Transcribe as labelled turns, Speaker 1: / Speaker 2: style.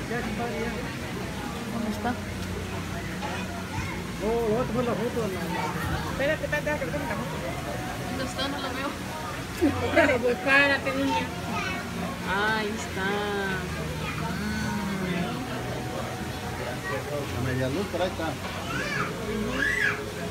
Speaker 1: ¿Dónde está?
Speaker 2: Oh, lo otro fue la foto.
Speaker 3: Espérate, espérate, que tengo la foto.
Speaker 1: ¿Dónde está? No lo veo.
Speaker 3: Dale, pues párate, niña.
Speaker 1: Ahí está.
Speaker 2: A media luz, pero ahí está.